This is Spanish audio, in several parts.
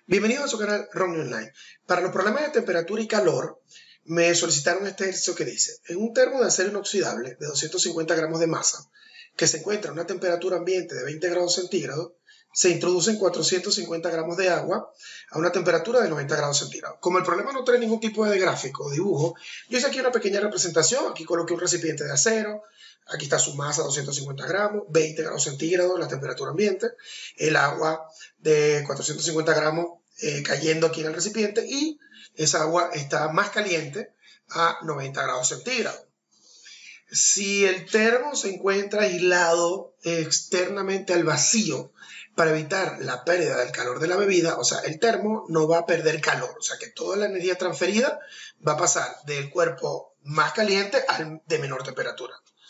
Bienvenidos a su canal Ronnie Online. Para los problemas de temperatura y calor, me solicitaron este ejercicio que dice: en un termo de acero inoxidable de 250 gramos de masa, que se encuentra a una temperatura ambiente de 20 grados centígrados, se introducen 450 gramos de agua a una temperatura de 90 grados centígrados. Como el problema no trae ningún tipo de gráfico o dibujo, yo hice aquí una pequeña representación. Aquí coloqué un recipiente de acero. Aquí está su masa, 250 gramos, 20 grados centígrados, la temperatura ambiente, el agua de 450 gramos cayendo aquí en el recipiente, y esa agua está más caliente a 90 grados centígrados. Si el termo se encuentra aislado externamente al vacío para evitar la pérdida del calor de la bebida, o sea, el termo no va a perder calor, o sea que toda la energía transferida va a pasar del cuerpo más caliente al de menor temperatura.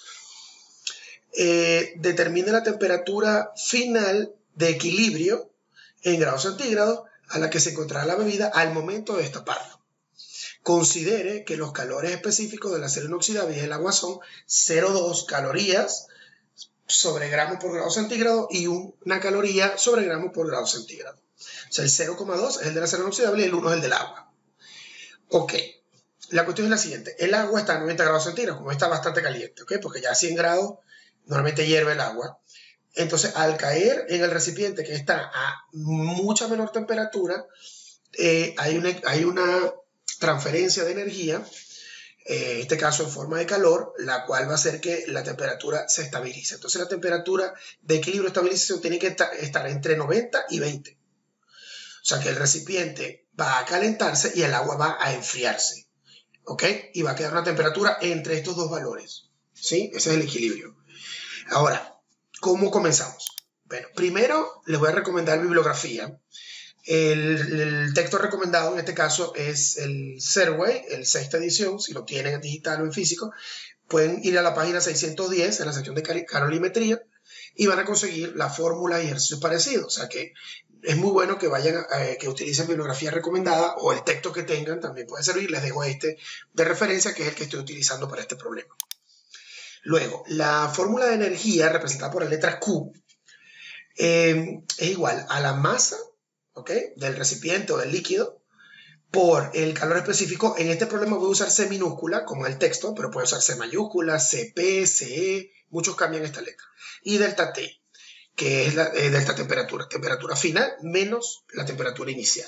Determine la temperatura final de equilibrio en grados centígrados a la que se encontrará la bebida al momento de destaparlo. Considere que los calores específicos del acero inoxidable y el agua son 0,2 calorías sobre gramo por grado centígrado y una caloría sobre gramo por grado centígrado. O sea, el 0,2 es el del acero inoxidable y el 1 es el del agua. Ok, la cuestión es la siguiente. El agua está a 90 grados centígrados, como está bastante caliente, ¿ok? Porque ya a 100 grados normalmente hierve el agua. Entonces, al caer en el recipiente que está a mucha menor temperatura, hay una transferencia de energía, en este caso en forma de calor, la cual va a hacer que la temperatura se estabilice. Entonces, la temperatura de equilibrio de estabilización tiene que estar entre 90 y 20. O sea, que el recipiente va a calentarse y el agua va a enfriarse, ¿ok? Y va a quedar una temperatura entre estos dos valores, ¿sí? Ese es el equilibrio. Ahora, ¿cómo comenzamos? Bueno, primero les voy a recomendar bibliografía. El texto recomendado en este caso es el Serway, el sexta edición. Si lo tienen en digital o en físico, pueden ir a la página 610 en la sección de calorimetría y van a conseguir la fórmula y ejercicios parecidos. O sea que es muy bueno que vayan, que utilicen bibliografía recomendada, o el texto que tengan también puede servir. Les dejo este de referencia, que es el que estoy utilizando para este problema. Luego, la fórmula de energía representada por la letra Q es igual a la masa, ¿ok?, del recipiente o del líquido por el calor específico. En este problema voy a usar C minúscula como en el texto, pero puedo usar C mayúscula, CP, CE, muchos cambian esta letra. Y delta T, que es la delta temperatura final menos la temperatura inicial.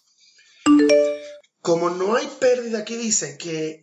Como no hay pérdida, aquí dice que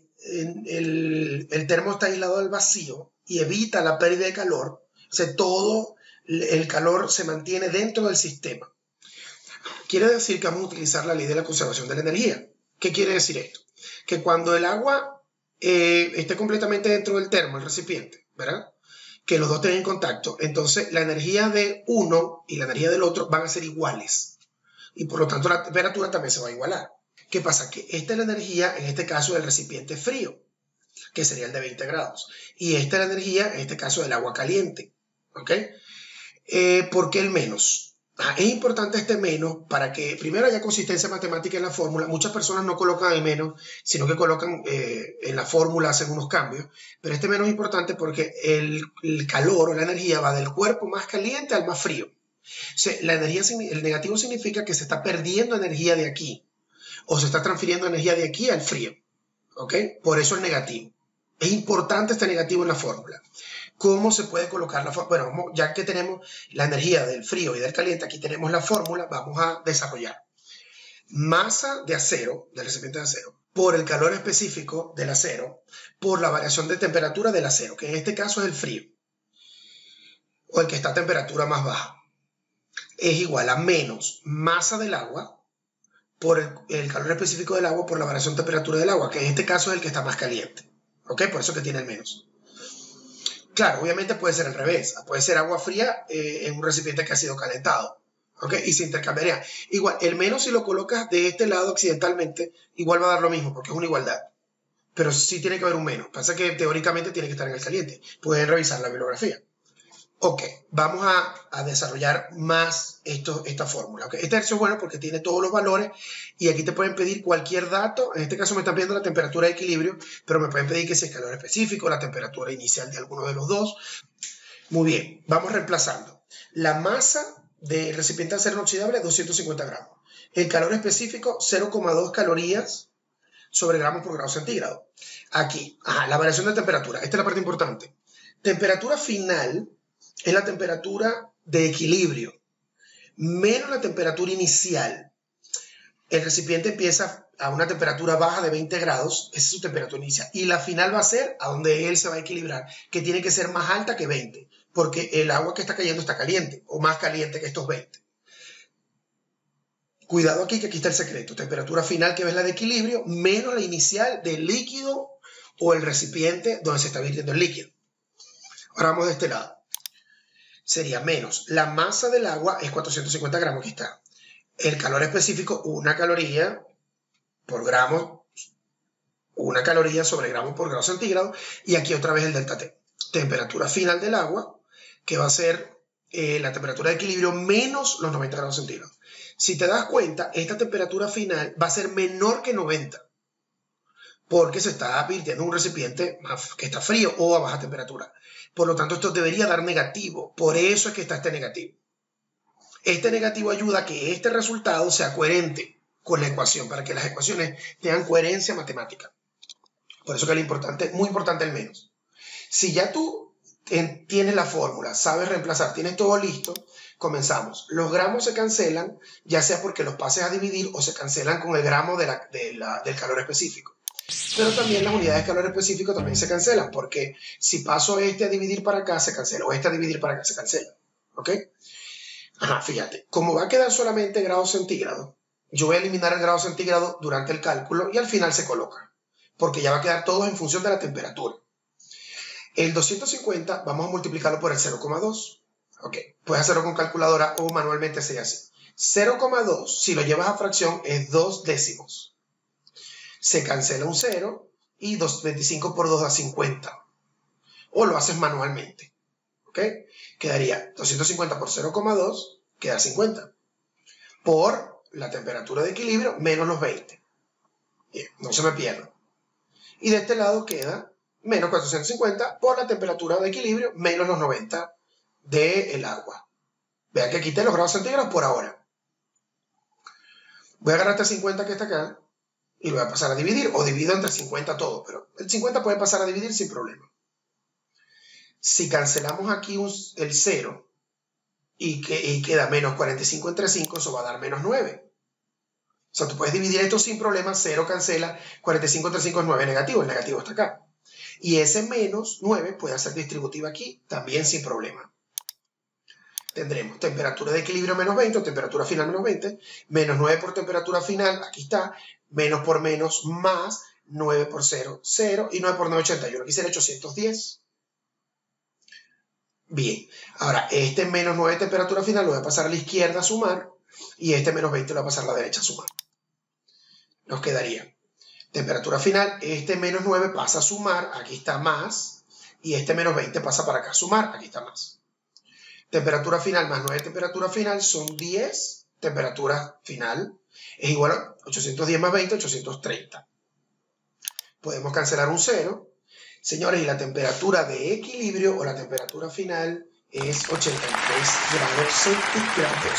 el termo está aislado al vacío y evita la pérdida de calor, o sea, todo el calor se mantiene dentro del sistema. Quiere decir que vamos a utilizar la ley de la conservación de la energía. ¿Qué quiere decir esto? Que cuando el agua esté completamente dentro del termo, el recipiente, ¿verdad?, que los dos estén en contacto, entonces la energía de uno y la energía del otro van a ser iguales. Y por lo tanto la temperatura también se va a igualar. ¿Qué pasa? Que esta es la energía, en este caso, del recipiente frío, que sería el de 20 grados. Y esta es la energía, en este caso, del agua caliente. ¿Ok? ¿Por qué el menos? Es importante este menos para que primero haya consistencia matemática en la fórmula. Muchas personas no colocan el menos, sino que colocan en la fórmula, hacen unos cambios. Pero este menos es importante porque el calor o la energía va del cuerpo más caliente al más frío. O sea, el negativo significa que se está perdiendo energía de aquí, o se está transfiriendo energía de aquí al frío, ¿ok? Por eso el negativo. Es importante este negativo en la fórmula. ¿Cómo se puede colocar la fórmula? Bueno, ya que tenemos la energía del frío y del caliente, aquí tenemos la fórmula, vamos a desarrollar. Masa de acero, del recipiente de acero, por el calor específico del acero, por la variación de temperatura del acero, que en este caso es el frío, o el que está a temperatura más baja, es igual a menos masa del agua por el calor específico del agua por la variación de temperatura del agua, que en este caso es el que está más caliente. ¿Ok? Por eso que tiene el menos. Claro, obviamente puede ser al revés. Puede ser agua fría en un recipiente que ha sido calentado. ¿Ok? Y se intercambiaría. Igual, el menos, si lo colocas de este lado accidentalmente, igual va a dar lo mismo, porque es una igualdad. Pero sí tiene que haber un menos. Pasa que teóricamente tiene que estar en el caliente. Pueden revisar la bibliografía. Ok, vamos a desarrollar más esta fórmula. Okay. Este ejercicio es bueno porque tiene todos los valores y aquí te pueden pedir cualquier dato. En este caso me están pidiendo la temperatura de equilibrio, pero me pueden pedir que sea el calor específico, la temperatura inicial de alguno de los dos. Muy bien, vamos reemplazando. La masa del recipiente de acero inoxidable es 250 gramos. El calor específico, 0,2 calorías sobre gramos por grado centígrado. Aquí, la variación de temperatura. Esta es la parte importante. Temperatura final es la temperatura de equilibrio, menos la temperatura inicial. El recipiente empieza a una temperatura baja de 20 grados, esa es su temperatura inicial, y la final va a ser a donde él se va a equilibrar, que tiene que ser más alta que 20, porque el agua que está cayendo está caliente, o más caliente que estos 20. Cuidado aquí, que aquí está el secreto. Temperatura final, que es la de equilibrio, menos la inicial del líquido o el recipiente donde se está virtiendo el líquido. Ahora vamos de este lado. Sería menos. La masa del agua es 450 gramos, aquí está. El calor específico, 1 caloría por gramo, 1 caloría sobre gramo por grado centígrado. Y aquí otra vez el delta T. Temperatura final del agua, que va a ser la temperatura de equilibrio menos los 90 grados centígrados. Si te das cuenta, esta temperatura final va a ser menor que 90, porque se está virtiendo un recipiente que está frío o a baja temperatura. Por lo tanto, esto debería dar negativo. Por eso es que está este negativo. Este negativo ayuda a que este resultado sea coherente con la ecuación, para que las ecuaciones tengan coherencia matemática. Por eso que es importante, muy importante el menos. Si ya tú tienes la fórmula, sabes reemplazar, tienes todo listo, comenzamos. Los gramos se cancelan, ya sea porque los pases a dividir o se cancelan con el gramo del calor específico. Pero también las unidades de calor específico también se cancelan, porque si paso este a dividir para acá, se cancela, o este a dividir para acá, se cancela. ¿Ok? Fíjate, como va a quedar solamente grados centígrados, yo voy a eliminar el grado centígrado durante el cálculo y al final se coloca, porque ya va a quedar todo en función de la temperatura. El 250 vamos a multiplicarlo por el 0,2. Ok, puedes hacerlo con calculadora o manualmente sería así. 0,2, si lo llevas a fracción, es 2 décimos. Se cancela un 0 y 25 por 2 da 50. O lo haces manualmente. ¿Ok? Quedaría 250 por 0,2, queda 50. Por la temperatura de equilibrio menos los 20. Bien, no se me pierda. Y de este lado queda menos 450 por la temperatura de equilibrio menos los 90 del agua. Vean que quité los grados centígrados por ahora. Voy a agarrar este 50 que está acá y lo voy a pasar a dividir, o divido entre 50 todo, pero el 50 puede pasar a dividir sin problema. Si cancelamos aquí el 0 y queda menos 45 entre 5, eso va a dar menos 9. O sea, tú puedes dividir esto sin problema, 0 cancela, 45 entre 5 es 9 negativo, el negativo está acá. Y ese menos 9 puede ser distributiva aquí, también sin problema. Tendremos temperatura de equilibrio menos 20, o temperatura final menos 20, menos 9 por temperatura final, aquí está, menos por menos más, 9 por 0, 0, y 9 por 9, 81, aquí será 810. Bien, ahora este menos 9 de temperatura final lo voy a pasar a la izquierda a sumar, y este menos 20 lo voy a pasar a la derecha a sumar. Nos quedaría temperatura final, este menos 9 pasa a sumar, aquí está más, y este menos 20 pasa para acá a sumar, aquí está más. Temperatura final más 9 temperatura final son 10, temperatura final es igual a 810 más 20, 830. Podemos cancelar un 0. Señores, y la temperatura de equilibrio o la temperatura final es 83 grados centígrados.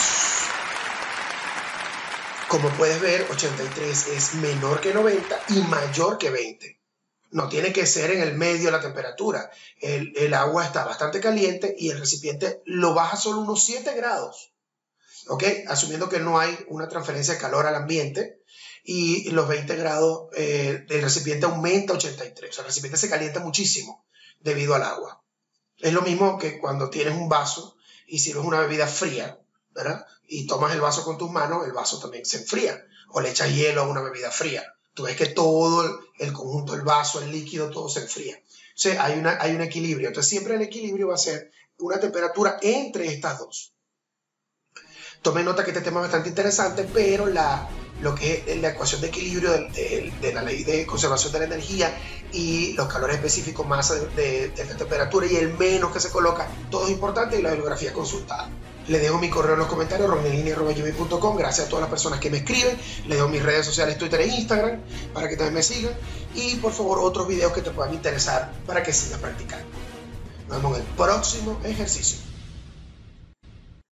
Como puedes ver, 83 es menor que 90 y mayor que 20. No tiene que ser en el medio de la temperatura. El agua está bastante caliente y el recipiente lo baja solo unos 7 grados. ¿Ok? Asumiendo que no hay una transferencia de calor al ambiente y los 20 grados del recipiente aumenta a 83. O sea, el recipiente se calienta muchísimo debido al agua. Es lo mismo que cuando tienes un vaso y sirves una bebida fría, ¿verdad? Y tomas el vaso con tus manos, el vaso también se enfría. O le echas hielo a una bebida fría. Tú ves que todo el conjunto, el vaso, el líquido, todo se enfría. O sea, hay un equilibrio. Entonces, siempre el equilibrio va a ser una temperatura entre estas dos. Tomen nota que este tema es bastante interesante, pero lo que es la ecuación de equilibrio de la ley de conservación de la energía y los calores específicos, masa de la temperatura y el menos que se coloca, todo es importante y la bibliografía consultada. Les dejo mi correo en los comentarios, ronelini@gmail.com. Gracias a todas las personas que me escriben. Les dejo mis redes sociales, Twitter e Instagram, para que también me sigan. Y por favor, otros videos que te puedan interesar para que sigas practicando. Nos vemos en el próximo ejercicio.